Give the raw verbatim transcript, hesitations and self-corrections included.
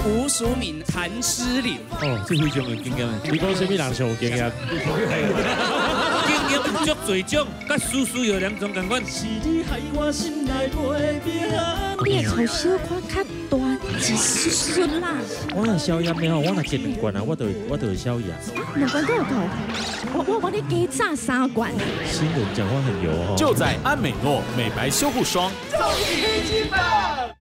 吴淑敏谭诗龄。 哦，这非常有经验。你讲什么人上有经验？ 经验有足侪种，甲叔叔有两种感官。是你害我心内袂平。 你的头小可较大，一丝丝啦。 我若消炎的吼，我若食两罐啊，我就我就会消炎。 两罐够够，我我帮你加炸三罐。 新人讲话很油哦。 就在安美诺美白修护霜。 终于一起吧。